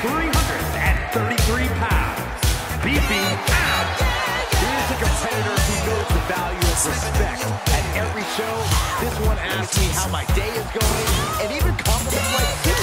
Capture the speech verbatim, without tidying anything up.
three hundred thirty-three pounds, beefy out. Here's a competitor who knows the value of respect. At every show, this one asks me how my day is going, and even compliments like